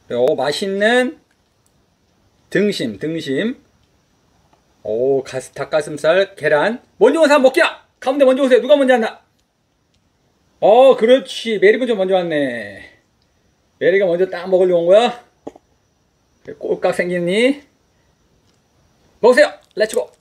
요 맛있는 등심. 오, 닭가슴살, 계란. 먼저 온 사람 먹기야! 가운데 먼저 오세요. 누가 먼저 왔나? 그렇지. 메리가 좀 먼저 왔네. 메리가 먼저 딱 먹으려고 온 거야? 꼴깍 생겼니? 먹으세요! 렛츠고!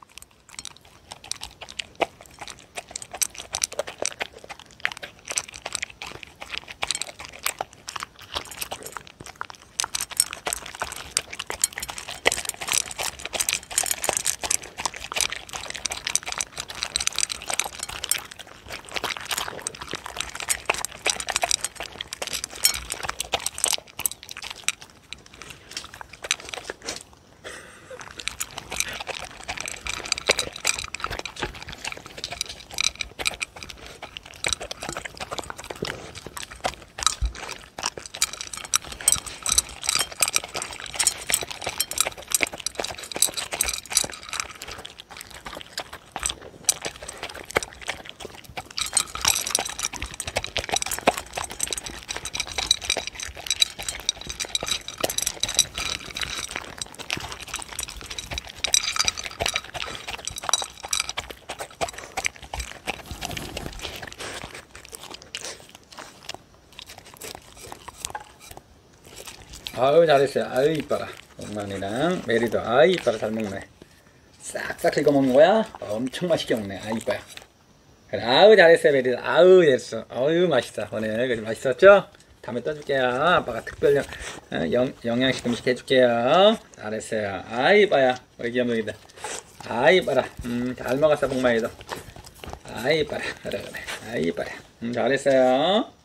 아유, 잘했어요. 아유, 이뻐라. 엄마니랑 메리도 아유, 이뻐라. 잘 먹네. 싹싹 긁어 먹는 거야? 엄청 맛있게 먹네. 아유, 이뻐요. 그래, 아유, 잘했어요. 메리도. 아유, 됐어. 아유, 맛있다. 오늘 그래, 맛있었죠? 다음에 떠줄게요. 아빠가 특별 영양식 음식 해줄게요. 잘했어요. 아유, 이뻐요. 우리 귀염둥이들. 아유, 이뻐라. 잘 먹었어, 복마이도. 아유, 이뻐라. 그래. 아유, 이뻐라. 잘했어요.